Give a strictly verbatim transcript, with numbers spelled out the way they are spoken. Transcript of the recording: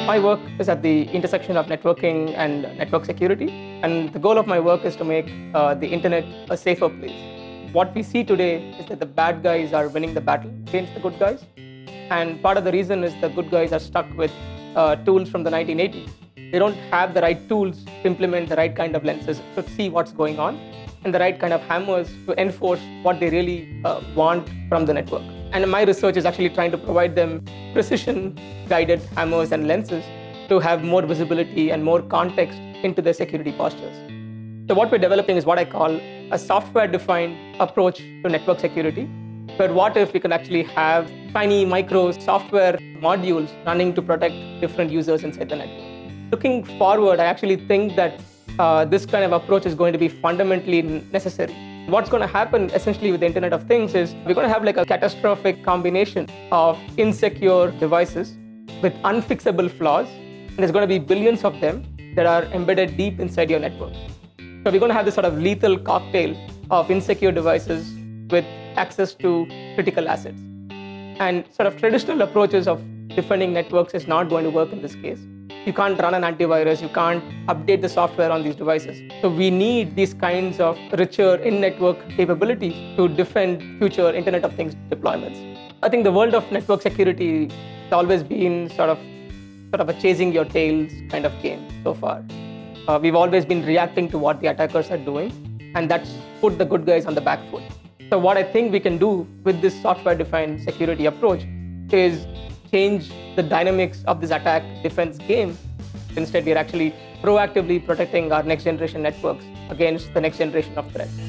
My work is at the intersection of networking and network security. And the goal of my work is to make uh, the internet a safer place. What we see today is that the bad guys are winning the battle against the good guys. And part of the reason is the good guys are stuck with uh, tools from the nineteen eighties. They don't have the right tools to implement the right kind of lenses to see what's going on and the right kind of hammers to enforce what they really uh, want from the network. And my research is actually trying to provide them precision-guided hammers and lenses to have more visibility and more context into their security postures. So what we're developing is what I call a software-defined approach to network security, where what if we can actually have tiny micro software modules running to protect different users inside the network. Looking forward, I actually think that uh, this kind of approach is going to be fundamentally necessary. What's going to happen essentially with the Internet of Things is we're going to have like a catastrophic combination of insecure devices with unfixable flaws. And there's going to be billions of them that are embedded deep inside your network. So we're going to have this sort of lethal cocktail of insecure devices with access to critical assets. And sort of traditional approaches of defending networks is not going to work in this case. You can't run an antivirus, you can't update the software on these devices. So we need these kinds of richer in-network capabilities to defend future Internet of Things deployments. I think the world of network security has always been sort of, sort of a chasing your tails kind of game so far. Uh, we've always been reacting to what the attackers are doing, and that's put the good guys on the back foot. So what I think we can do with this software-defined security approach is change the dynamics of this attack defense game. Instead, we are actually proactively protecting our next generation networks against the next generation of threats.